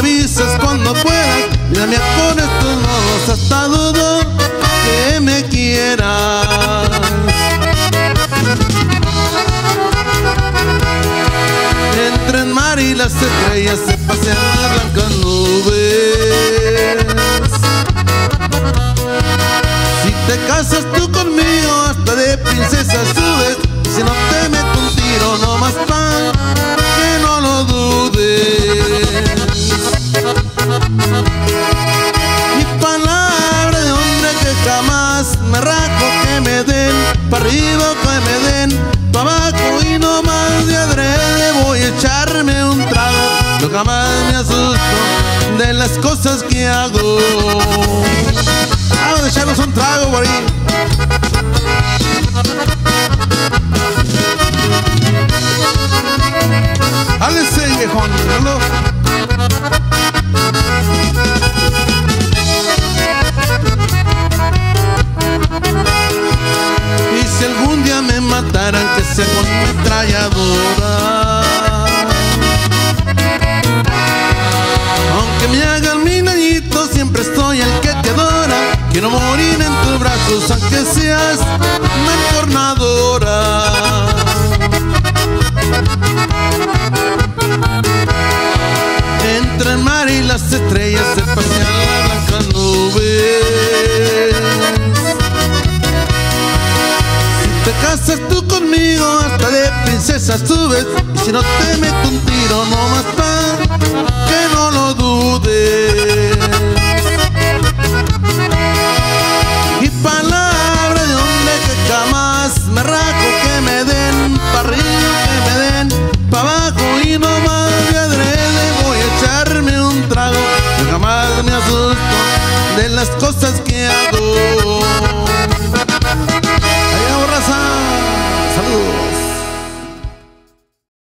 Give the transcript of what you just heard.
avisas cuando puedas. Mira, mía, con estos modos hasta dudo que me quieras. Entre el mar y las estrellas se pasean las blancas nubes. Si te casas tú conmigo, hasta de princesa subes. Si no te meto un tiro, no más pan, que no lo dudes. Mi palabra de hombre que jamás me rajo, que me den pa' arriba, que me den pa' abajo, y no más de adrede voy a echarme un trago. Yo jamás me asusto de las cosas que hago. Vamos a echarnos un trago por ahí. ¡Álese, viejón! ¿No? Y si algún día me mataran, que sea con metralladora. Aunque me hagan mi nañito, siempre estoy el que te adora. Quiero morir en tus brazos, aunque seas una entornadora. Entre el mar y las estrellas se pasean las blancas nubes. Si te casas tú conmigo, hasta de princesa subes. Y si no te meto un tiro, no más pan, que no lo dudes. Y palabra de hombre que jamás me rajo, que me den pa' arriba, que me den pa' abajo, y no más de adrede voy a echarme un trago. Yo jamás me asusto de las cosas que hago.